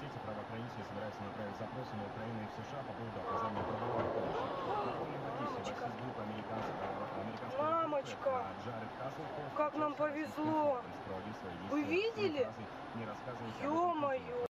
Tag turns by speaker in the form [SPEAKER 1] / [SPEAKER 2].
[SPEAKER 1] сети правоохранители собираются направить запросы на Украину и в США по поводу оказания правовой помощи.
[SPEAKER 2] Мамочка, как нам повезло. Вы видели? Ё-моё.